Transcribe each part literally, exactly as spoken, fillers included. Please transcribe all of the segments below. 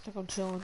like I'm chilling.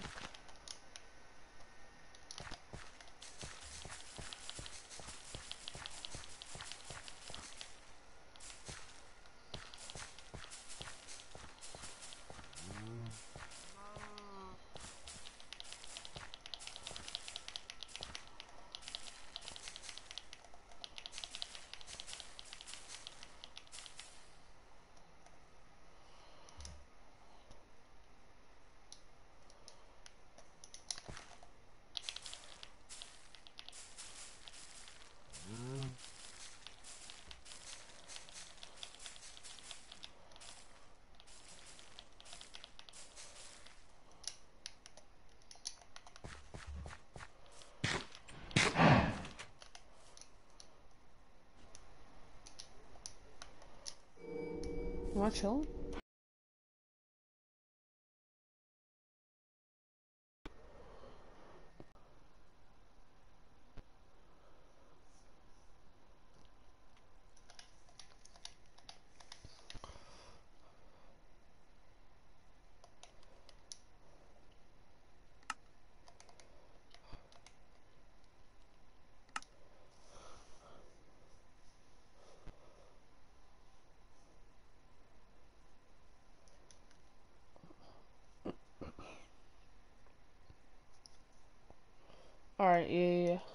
Am I chilling? Alright, yeah, yeah, yeah.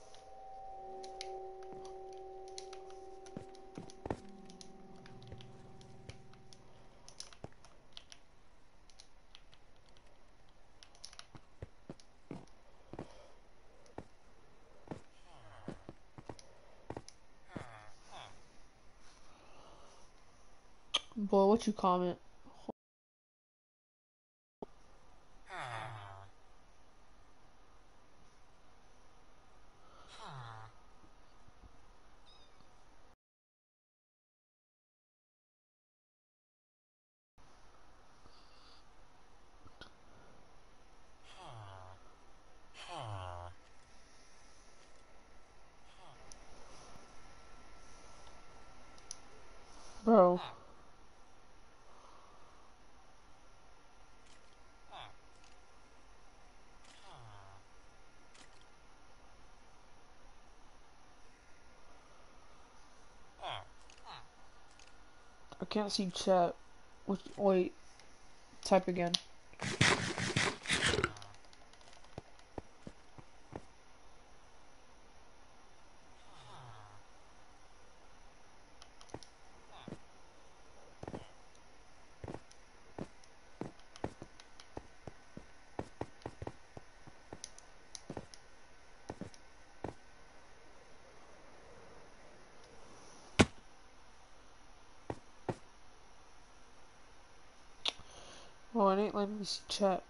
Boy, what you comment? Bro. I can't see chat. Which, wait, type again. Oh, it ain't letting me see chat.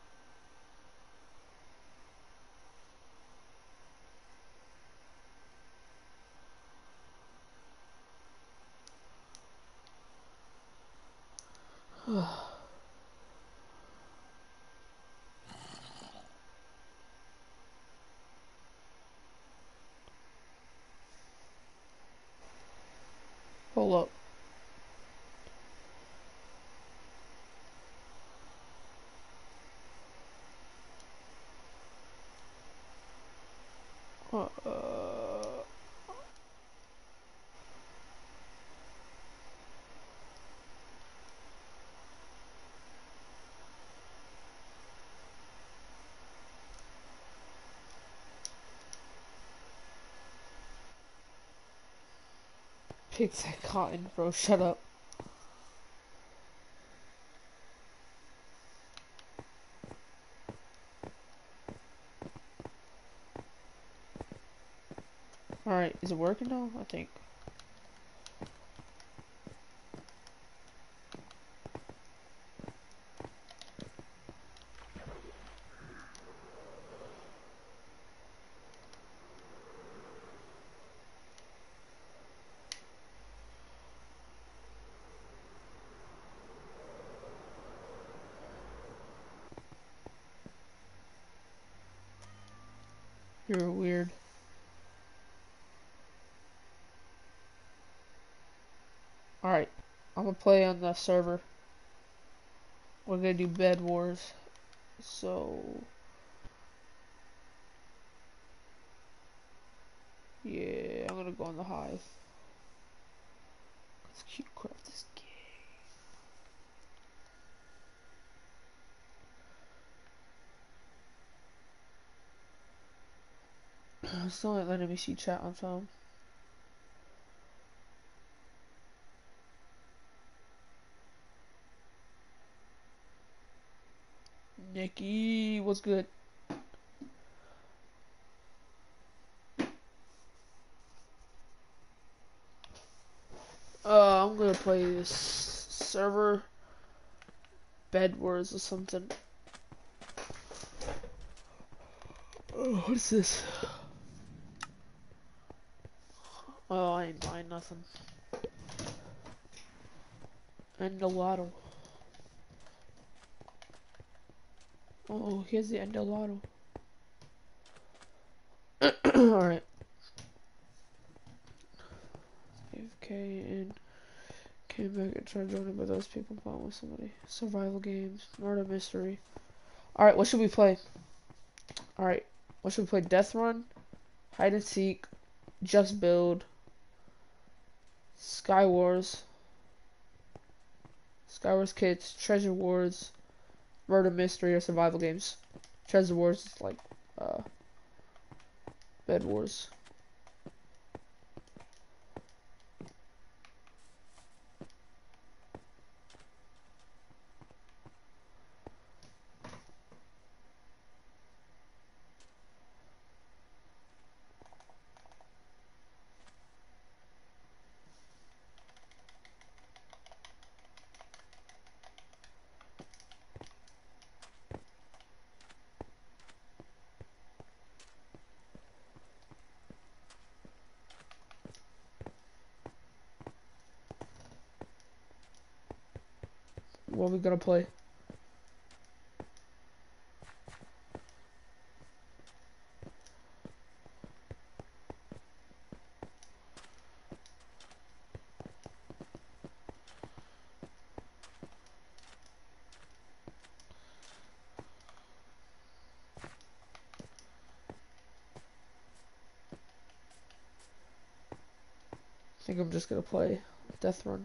Hold up. Uh, uh, pigs that cotton, bro. Shut up. Alright, is it working now? I think. You're weird. Alright, I'm gonna play on the server. We're gonna do Bed Wars. so yeah, I'm gonna go on the hive. Let's cute craft this game. Still not letting me see chat on phone. Nikki, what's good? Uh, I'm gonna play this server Bed Wars or something. Oh, what is this? Oh, I ain't buying nothing. Endolotto. Oh, here's the Endolotto. Alright. A F K and came back and tried joining, but those people playing with somebody. Survival games, murder mystery. Alright, what should we play? Alright, what should we play? Death Run, Hide and Seek, Just Build, Sky Wars, Sky Wars Kits, Treasure Wars, murder mystery, or survival games. Treasure Wars is like uh Bed Wars. What are we gonna play? I think I'm just gonna play Death Run.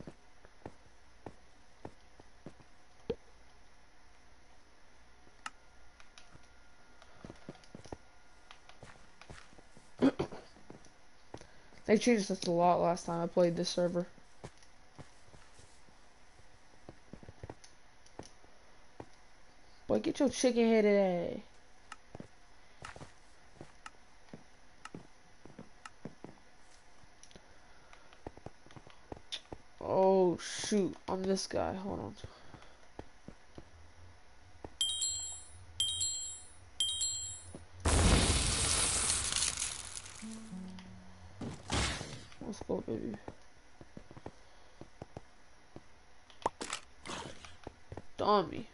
They changed this a lot last time I played this server. Boy, get your chicken headed ass. Oh shoot, I'm this guy. Hold on. Let's go, baby. Dummy.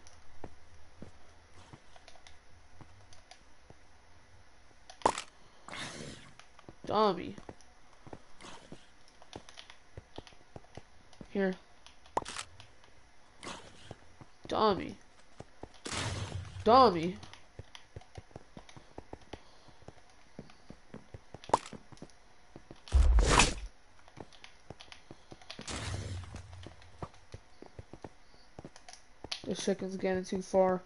Dummy. Here. Dummy. Dummy. This chicken's getting too far.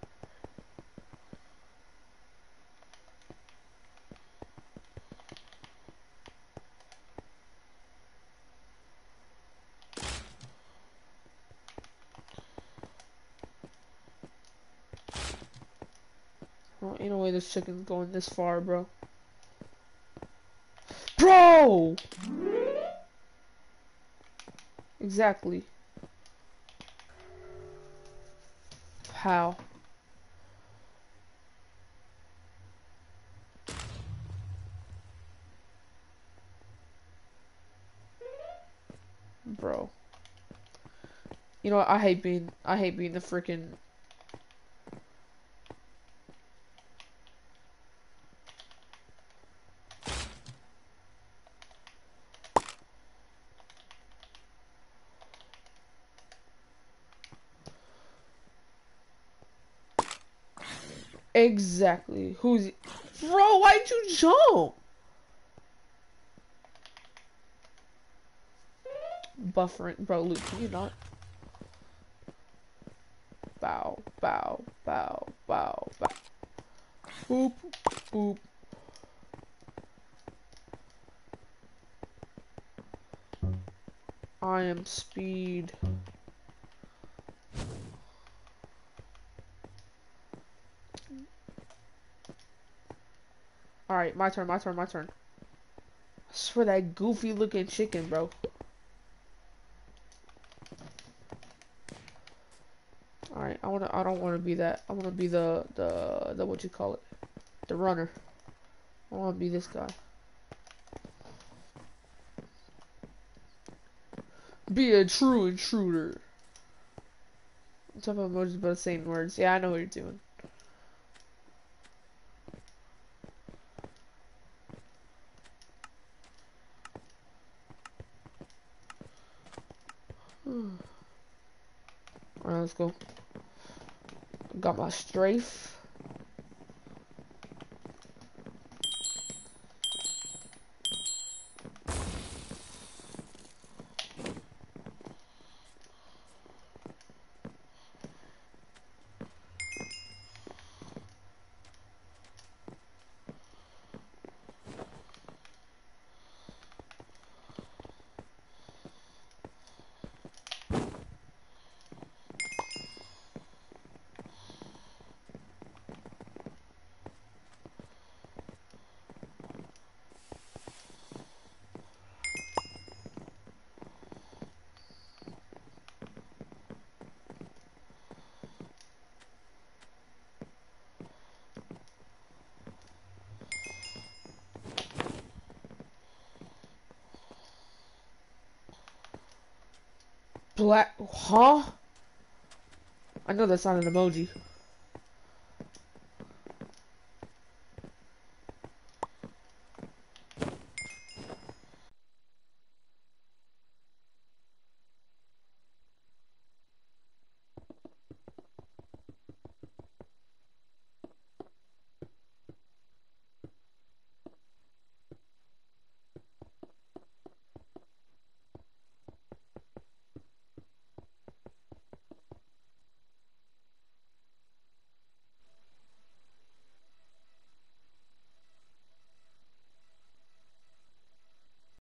Oh, ain't no way this chicken's going this far, bro. Bro! Exactly. How? Bro. You know what? I hate being I hate being the freaking Exactly. Who's... Bro, why'd you jump? Buffering. Bro, Luke, can you not? Bow, bow, bow, bow, bow. Boop, boop. I am speed. Alright, my turn, my turn, my turn. I swear that goofy looking chicken, bro. Alright, I wanna I don't wanna be that. I wanna be the the the what you call it? The runner. I wanna be this guy. Be a true intruder. What type of emojis about saying words? Yeah, I know what you're doing. Alright, let's go. Got my strafe. Black, huh? I know that's not an emoji.